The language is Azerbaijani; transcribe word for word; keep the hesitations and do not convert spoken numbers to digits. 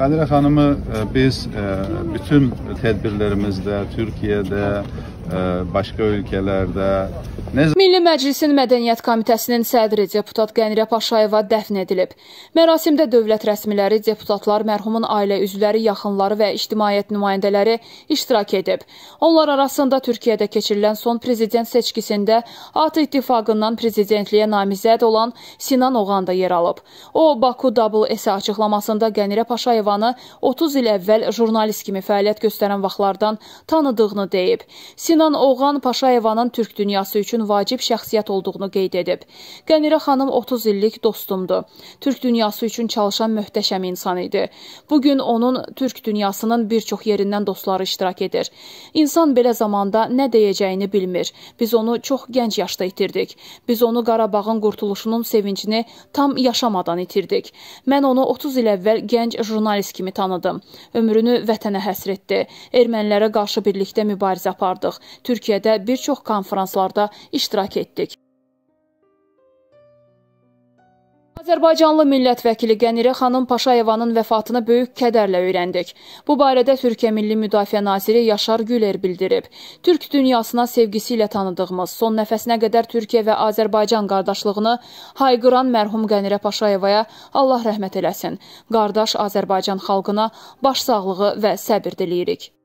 Qadire xanımı biz bütün tədbirlərimizdə, Türkiyədə, başqa ölkələrdə Milli Məclisin Mədəniyyət Komitəsinin sədri deputat Qənirə Paşayeva dəfn edilib. Mərasimdə dövlət rəsmiləri, deputatlar, mərhumun ailə üzvləri, yaxınları və ictimaiyyət nümayəndələri iştirak edib. Onlar arasında Türkiyədə keçirilən son prezident seçkisində A T İttifaqından prezidentliyə namizəd olan Sinan Oğan da yer alıb. O, Baku Double S açıqlamasında Qənirə Paşayevanı otuz il əvvəl jurnalist kimi fəaliyyət göstərən vaxtlardan tanıdığını deyib. Sinan Oğan Paşayevanın Türk dünyası üçün vacib şəxsiyyət olduğunu qeyd edib. Qənirə xanım otuz illik dostumdur. Türk dünyası üçün çalışan möhtəşəm insan idi. Bugün onun Türk dünyasının bir çox yerindən dostları iştirak edir. İnsan belə zamanda nə deyəcəyini bilmir. Biz onu çox gənc yaşda itirdik. Biz onu Qarabağın qurtuluşunun sevincini tam yaşamadan itirdik. Mən onu otuz il əvvəl gənc jurnalist kimi tanıdım. Ömrünü vətənə həsr etdi. Ermənilərə qarşı birlikdə mübarizə apardıq. Türkiyədə bir çox konferanslarda iştirak etdik. Azərbaycanlı millət vəkili Qənirə xanım Paşayevanın vəfatını böyük kədərlə öyrəndik. Bu barədə Türkiyə Milli Müdafiə Naziri Yaşar Güler bildirib. Türk dünyasına sevgisi ilə tanıdığımız, son nəfəsinə qədər Türkiyə və Azərbaycan qardaşlığını hayqıran mərhum Qənirə Paşayevaya Allah rəhmət eləsin. Qardaş Azərbaycan xalqına başsağlığı və səbir diləyirik.